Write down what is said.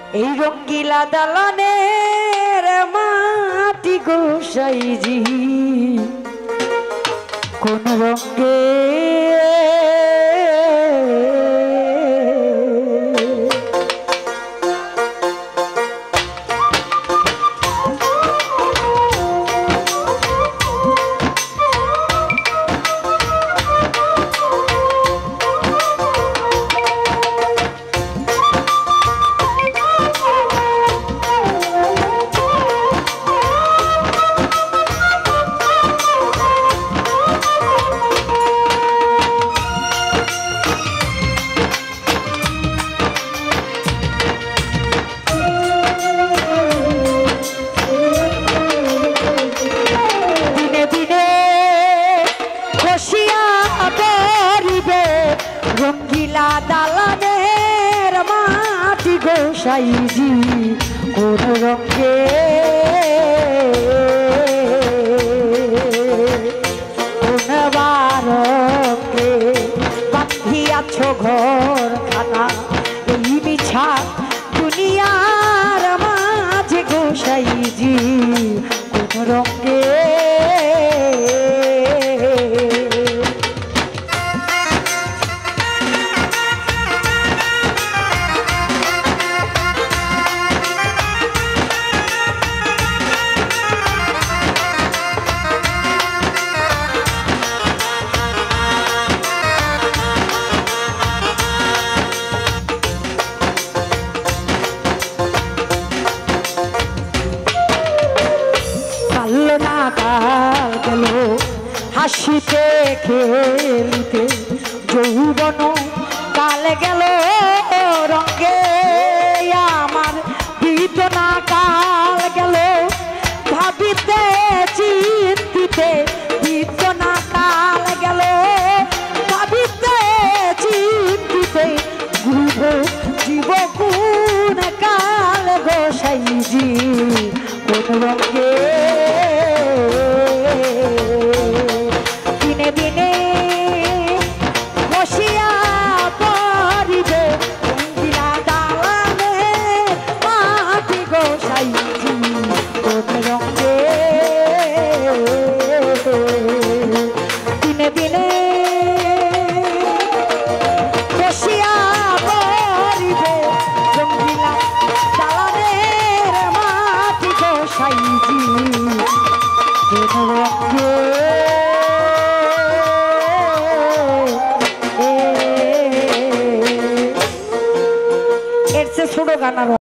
এই রঙ্গিলা দালানের মাটি গোসাইজি কোন রঙে রঙ্গিলা দালানের মাটি গোসাইজি কোন রঙে কোন বারকে বাঁধিয়াছ ঘর খানা এই মিছা দুনিয়ার মাঝে গোসাইজি কোন রঙে কাল গেল হাসিতে খেলিতে যৌবন কাল গেল রঙে আমার বিতনা কাল গেল ভাবিতে চিন্তিতে বিতনা কাল গেল ভাবিতে চিন্তিতে জীব কোন কাল গোসাইজি কোন রঙে দিনে দিনে বসিয়া পড়িবে রঙ্গিলা দালানে মাটি গোসাইজি কোন রঙে দিনে দিনে বসিয়া পড়িবে রঙ্গিলা দালানের মাটি গোসাইজি কোন রঙে ছোট গান।